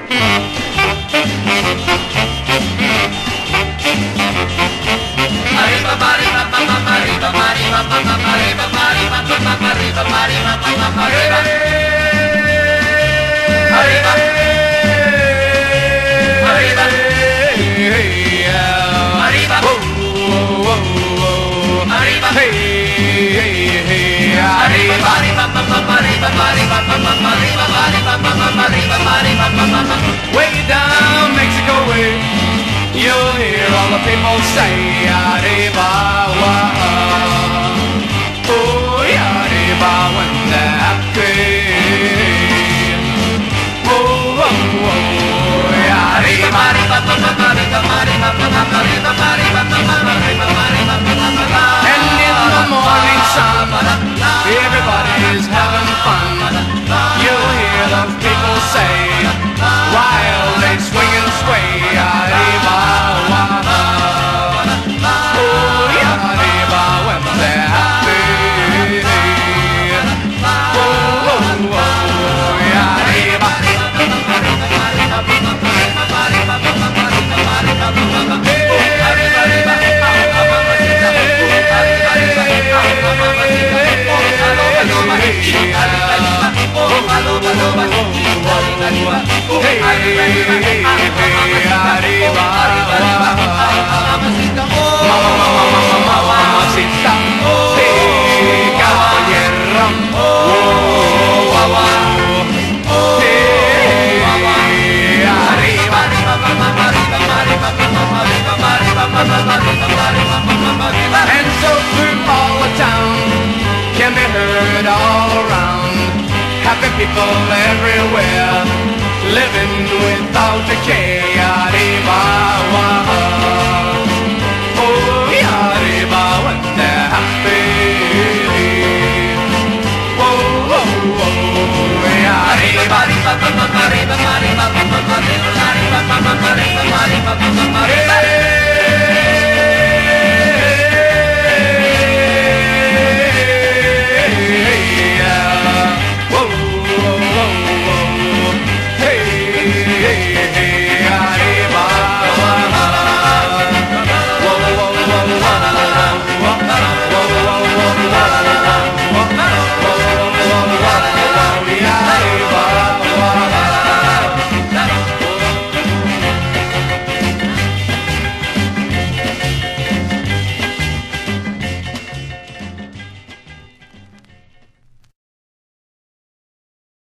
Way down Mexico way, you'll hear all the people say arriba, oh arriba when they're happy. Oh, oh, oh, arriba. And in the morning sun, everybody's having fun. You'll hear the people say, while they swing and sway, arriba, oh, arriba, when they're happy. Oh, oh, oh, arriba. Mamacita, and so through all the town can be heard all around. Happy people everywhere, living without decay. Arriba, oh, arriba when they're happy. Oh, oh, oh, arriba.